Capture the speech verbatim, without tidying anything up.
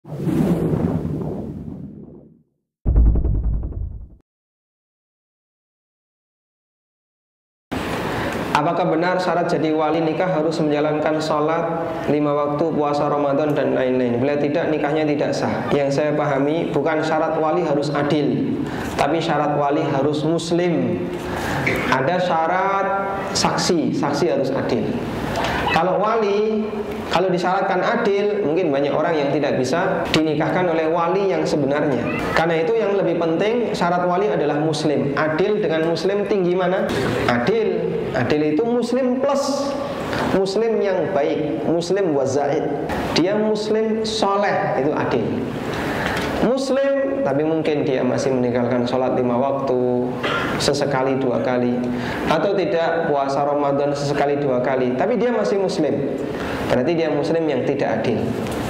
Apakah benar syarat jadi wali nikah harus menjalankan sholat lima waktu, puasa Ramadan dan lain-lain? Bila tidak, nikahnya tidak sah. Yang saya pahami bukan syarat wali harus adil, tapi syarat wali harus muslim. Ada syarat saksi, saksi harus adil. Kalau wali, kalau disyaratkan adil, mungkin banyak orang yang tidak bisa dinikahkan oleh wali yang sebenarnya. Karena itu yang lebih penting syarat wali adalah muslim. Adil dengan muslim tinggi mana? Adil. Adil itu muslim plus muslim yang baik, muslim wazaid. Dia muslim soleh, itu adil. Muslim tapi mungkin dia masih meninggalkan sholat lima waktu, sesekali dua kali, atau tidak puasa Ramadan sesekali dua kali, tapi dia masih muslim, berarti dia muslim yang tidak adil.